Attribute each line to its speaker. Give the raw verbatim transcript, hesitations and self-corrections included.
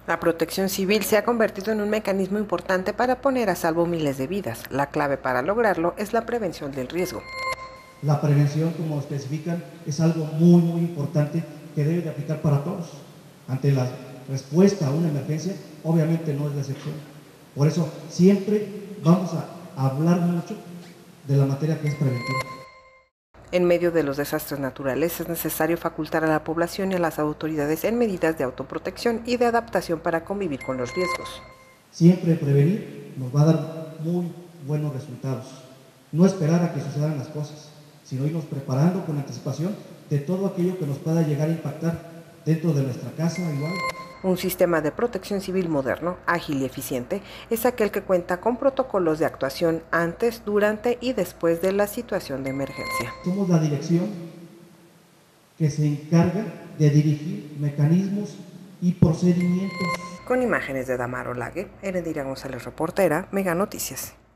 Speaker 1: La protección civil se ha convertido en un mecanismo importante para poner a salvo miles de vidas. La clave para lograrlo es la prevención del riesgo.
Speaker 2: La prevención, como especifican, es algo muy, muy importante que debe de aplicar para todos. Ante la respuesta a una emergencia, obviamente no es la excepción. Por eso siempre vamos a hablar mucho de la materia que es preventiva.
Speaker 1: En medio de los desastres naturales es necesario facultar a la población y a las autoridades en medidas de autoprotección y de adaptación para convivir con los riesgos.
Speaker 2: Siempre prevenir nos va a dar muy buenos resultados. No esperar a que sucedan las cosas, sino irnos preparando con anticipación de todo aquello que nos pueda llegar a impactar dentro de nuestra casa igual.
Speaker 1: Un sistema de protección civil moderno, ágil y eficiente, es aquel que cuenta con protocolos de actuación antes, durante y después de la situación de emergencia.
Speaker 2: Somos la dirección que se encarga de dirigir mecanismos y procedimientos.
Speaker 1: Con imágenes de Damaro Lague, Erendira González, reportera, Mega Noticias.